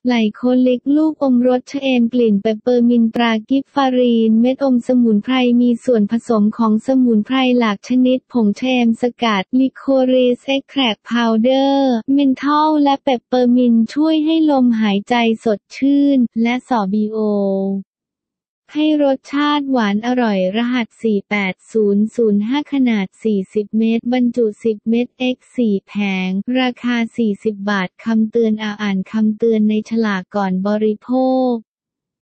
ไหลโคลิกลูกอมรสชะเอมกลิ่นเปปเปอร์มินต์ตรากิฟฟารีนเม็ดอมสมุนไพรมีส่วนผสมของสมุนไพรหลากชนิดผงชะเอมสกัดลิโคริสเอ็กแทรคพาวเดอร์เมนทอลและเปปเปอร์มินต์ช่วยให้ลมหายใจสดชื่นและสอบิโอให้รสชาติหวานอร่อยรหัส48005ขนาด40เมตรบรรจุ10เม็ด x 4แผงราคา40 บาทคำเตือนอ่านคำเตือนในฉลากก่อนบริโภค